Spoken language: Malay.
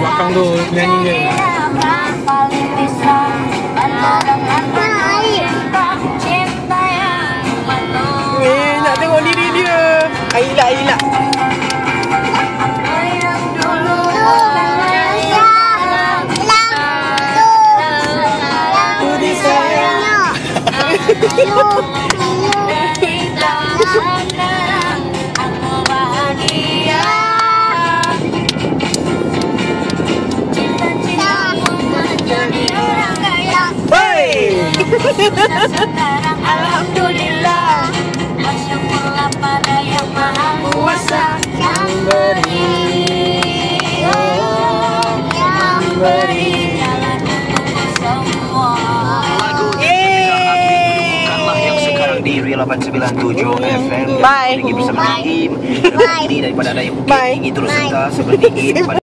belakang tu nyanyi je. Nak tengok diri dia. Aila. Alhamdulillah, bersyukurlah pada Yang Maha Kuasa yang beri jalan untuk semua. Lagu bukanlah yang sekarang di Real 897 FM. Bye. Lagi bersama Im. Ini daripada ada yang mungkin ingin terus serta seperti Im.